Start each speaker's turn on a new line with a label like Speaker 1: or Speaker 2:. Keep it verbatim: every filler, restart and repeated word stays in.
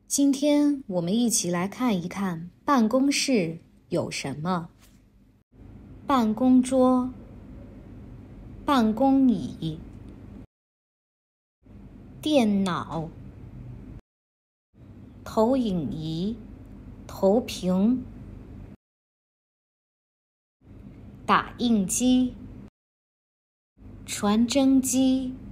Speaker 1: 今天我们一起来看一看办公室有什么：办公桌、办公椅、电脑、投影仪、投屏、打印机、传真机、